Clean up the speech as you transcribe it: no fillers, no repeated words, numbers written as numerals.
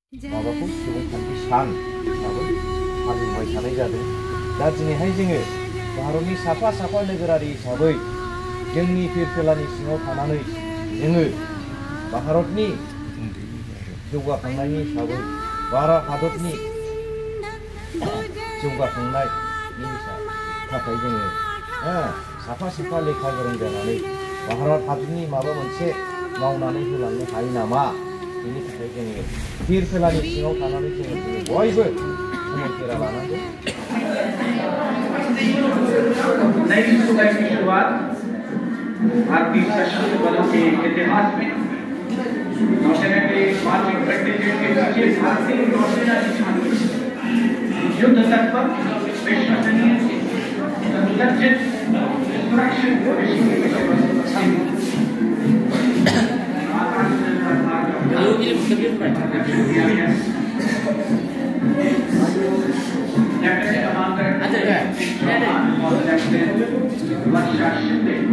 माबाखौ सुबुंखान्थि सान हिसाबै फालिबोबाय थानाय जादों। दा दिनैहाय जोङो भारतनि साफा साफा नोगोरारि हिसाबै जोंनि फिरफिलानि सिङाव थानानै जोङो भारतनि जौगाखांनायनि हिसाबै भारत हादरनि जौगाखांनायनि थाखाय जोङो साफा साफा लेखा गोरों जानानै भारत हादरनि माबा मोनसे मावनानै होलांनो हायो नामा, बेनि थाखाय जोङो फिरफिलानि सिङाव थानानै जोङो बयबो समायखेरा लानांगौ। नई सुबह की शुरुआत भारतीय सशस्त्र बलों के इतिहास में नौसेना के मार्चिंग प्रैक्टिस के पीछे भारतीय नौसेना की छानबीन युद्ध तत्पर विश्वसनीय संरक्षित सुरक्षित भविष्य के विषय पर लेफ्टिनेंट कमांडर वर्षा शिंदे